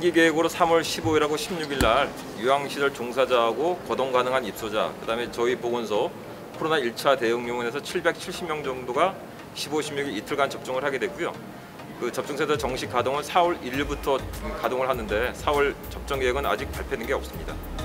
단기 계획으로 3월 15일하고 16일 날 요양시설종사자하고 거동 가능한 입소자, 그다음에 저희 보건소 코로나 1차 대응요원에서 770명 정도가 15, 16일 이틀간 접종을 하게 되고요. 그 접종센터 정식 가동은 4월 1일부터 가동을 하는데 4월 접종 계획은 아직 발표된 게 없습니다.